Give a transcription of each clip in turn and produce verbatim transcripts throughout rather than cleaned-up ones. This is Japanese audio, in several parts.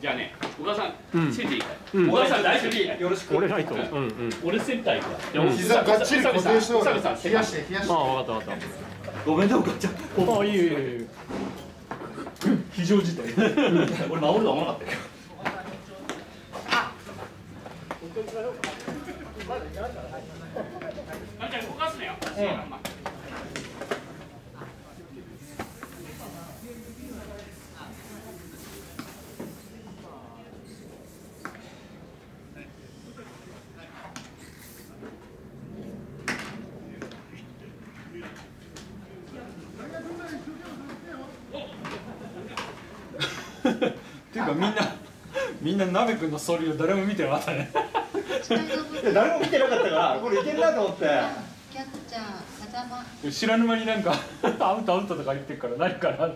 じゃあね、小川さんついていいか。小川さん大丈夫。よろしく。 俺ライト。うんうん。 俺センター行くわ。 膝がっちり固定しておる。 冷やして冷やして冷やして。 ああ、分かった分かっごめんね、お母ちゃん。 た。ああ、いいよいいよいいよ。 非常事態。俺守るのは甘かったよ。あ、じゃあ動かすなよ。 っていうかみんなみんな鍋くんのソリを誰も見てなかったね。 誰も見てなかったからこれいけるなと思って。 キャッチャー風間。 知らぬ間になんかアウトアウトとか言ってるから何かなと。 で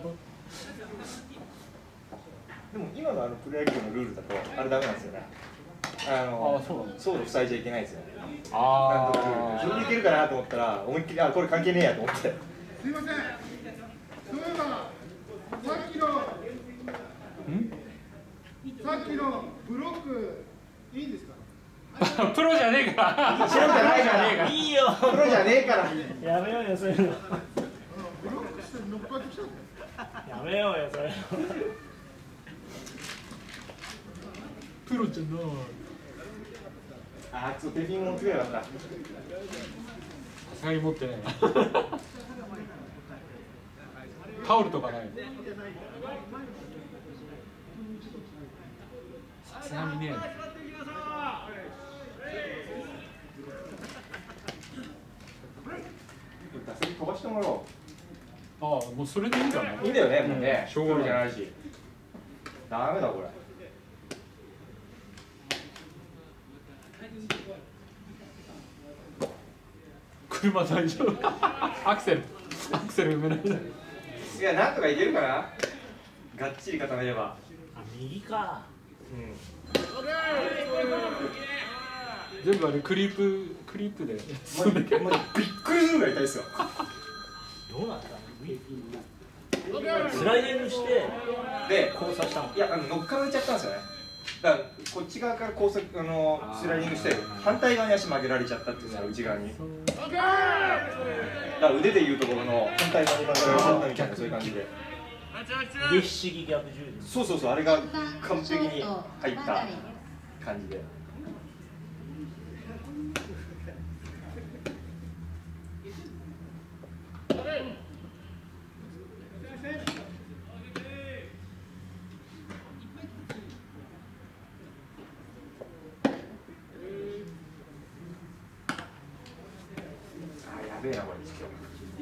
も今のあのプロ野球のルールだとあれダメなんですよね。あのあ、そうなの。 ソード塞いじゃいけないんですよ。 ああ。それでいけるかなと思ったら思いっきりあこれ関係ねえやと思って。 すいません。そういえばさっきのさっきのブロックいいんですか。 あ。プロじゃねえから。 プロじゃないから。 いいよ。 プロじゃねえから。 やめようよ、そういうの。 ブロックして乗っかってきたんだよ。 やめようよ、それ。 プロじゃない。 あー、ちょっとテーピング持ってくればよかった。 さすがに持ってない。タオルとかない。さすがにね。 打席飛ばしてもらおう。 ああ、もうそれでいいんじゃない。 いいんだよね、もうね。 しょうがないじゃないし。ダメだこれ。 車大丈夫。アクセルアクセル埋めない。 いや、なんとかいけるかな。がっちり固めれば。 あ、右か。 うん。 全部あれクリープクリープで。 もうびっくりするぐらい痛いですよ。 どうなったの。スライディングしてで、 交差したの。 いや、あの乗っかられちゃったんですよね。だからこっち側から高速あのスライディングして反対側に足曲げられちゃったっていうのが内側に。だから腕でいうところの反対側に曲げられちゃったみたいなそういう感じで。 腕ひしぎ逆十字。 そうそうそう、あれが完璧に入った感じで。やべえなこれ今日。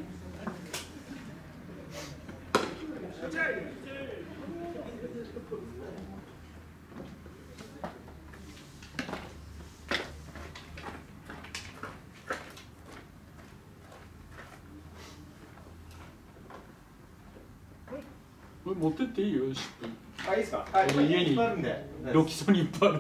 これ持ってっていいよ、シップ。 あ、いいですか。はい、 俺家にいっぱいあるんで。 ロキソニンいっぱいある。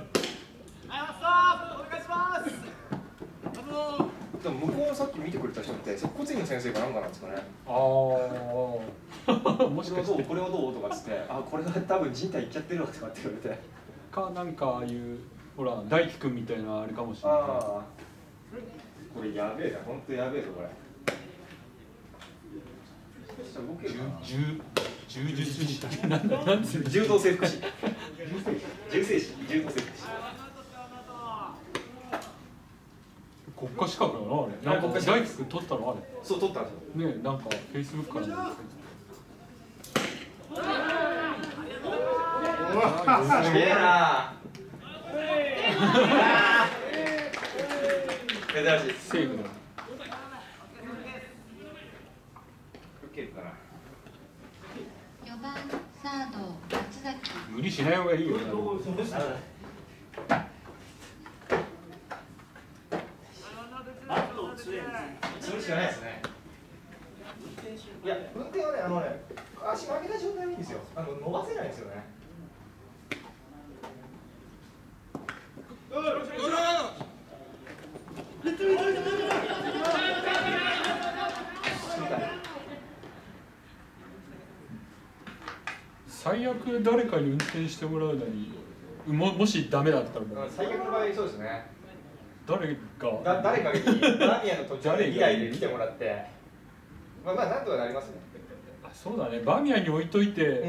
でも向こうさっき見てくれた人って接骨院の先生かなんかなんですかね。 ああ。もしかしてこれはどうとかっつって、あ、これが多分人体いっちゃってるわとかって言われて。 かなんかああいうほら大輝くんみたいなあれかもしれない。 ああ。これやべえな、本当やべえぞこれ。動けるかな。 柔柔術師だけなんだなんつうの。 柔道整復師。柔正師、柔道整復師。 国家資格だなあれ。なんか大輝くん取ったのあれ。 そう取ったんですよ。 ねえ、なんかフェイスブックからなんですすげえな。珍しい。 セーフだ。 受けるかな。 よばんサード松崎。 無理しない方がいいよ。 それしかないですね。いや、運転はね、あのね、足曲げた状態はいいんですよ。あの伸ばせないんですよね。 最最悪誰かに運転してもらうのにももしダメだったらもう最悪の場合そうですね。 誰がだ誰かにバーミヤンの途中でにだいで来てもらって、まあまあなんとかなりますね。 あそうだね、バーミヤンに置いといて、 うん。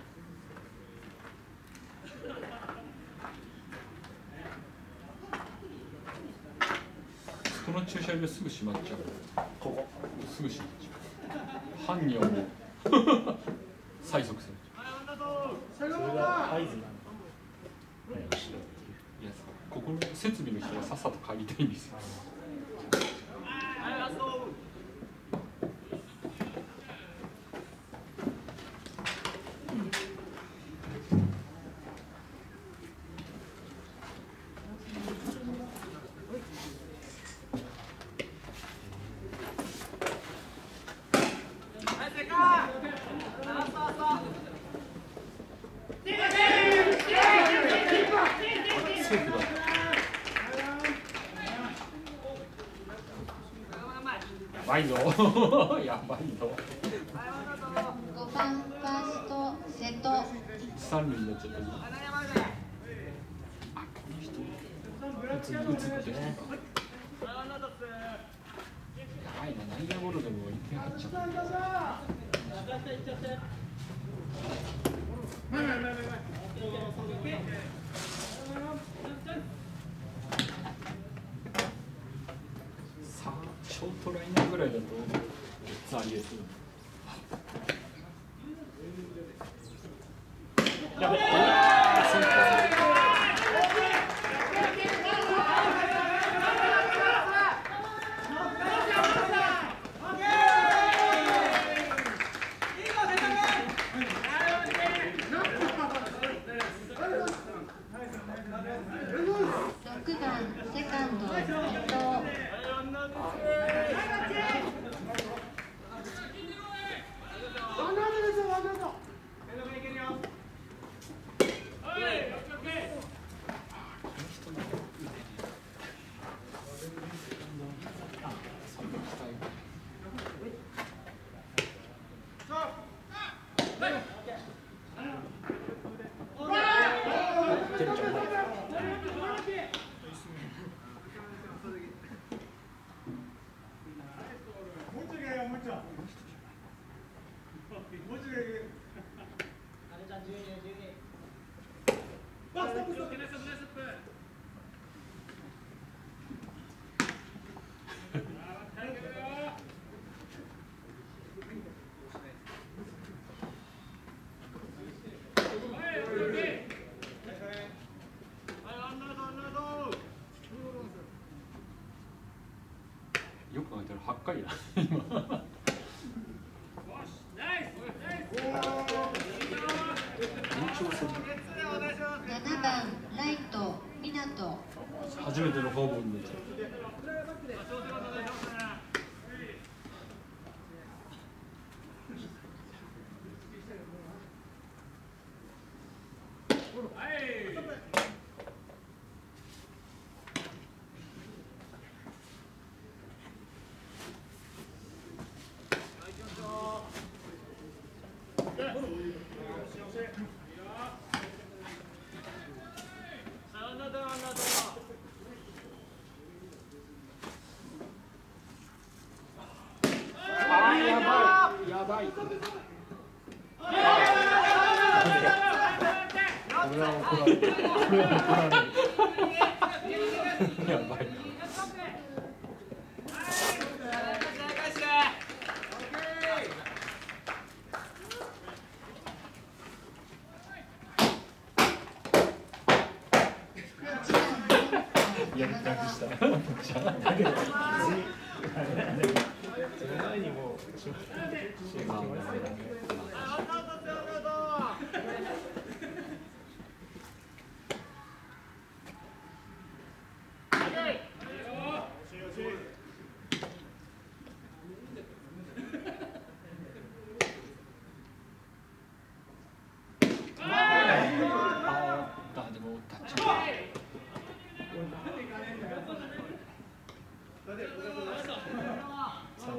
この駐車場すぐ閉まっちゃう。 ここすぐ閉まっちゃう。犯人はもう催促する。 それが合図なの。早くしろっていう。 いや、ここの設備の人がさっさと帰りたいんですよ。セーフだ。やばいぞ。やばいぞ。 ごばんファースト瀬戸。 三塁になっちゃった。あ、この人。打つ打つことね。やばいな、内野ゴロでもいっぺん入っちゃった。さあ、ショートライナーぐらいだとザリエス。やべっ。 ろくばんセカンド伊藤。 よく考えたらはっかりだ今。 ななばんライト湊。 初めてのフォアボールになっちゃう。やばい。これは怒られる。これは怒られる。やばい。やりたくした。だけど。その前にもう。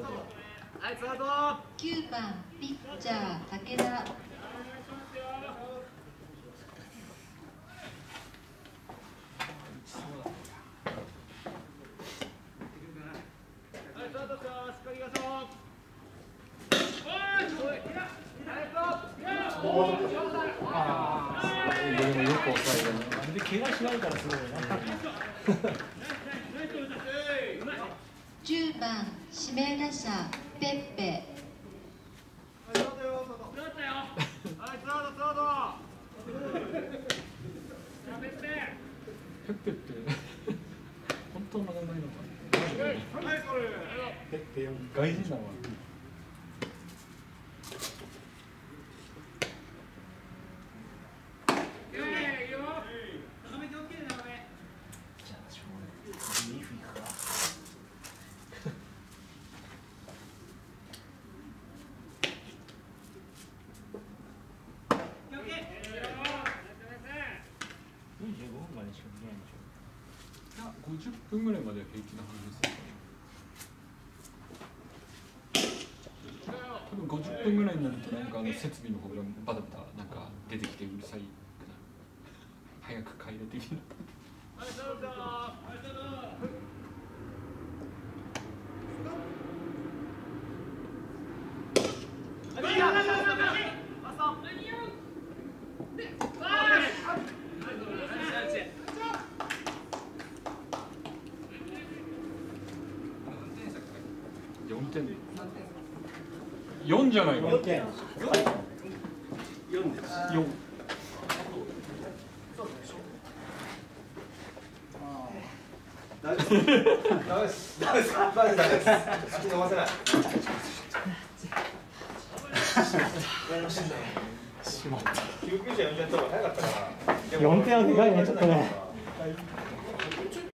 きゅうばんピッチャー武田。 ンドでもよく抑える。なんで怪我しないからすごいな。 じゅうばん指名打者ペッペ。 はい、スタートよ、スタート。はい、スタート、スタート。ペッペ。 ペッペって本当の名前なのかな。 はい、それ。 ペッペよ。外人だわ。ごじゅっぷんぐらいまでは平気なはずですよ。多分ごじゅっぷんぐらいになるとなんかあの設備の方がバタバタなんか出てきてうるさいくなる。早く帰れ的な。よんてん。よんじゃないの。よんてん。よんです。よん。 ダメです。ダメです。ダメです。ダメです。ダメです。口飲ませない。しまった。救急車呼んじゃった方が早かったかな。 よんてんはでかいね、ちょっとね。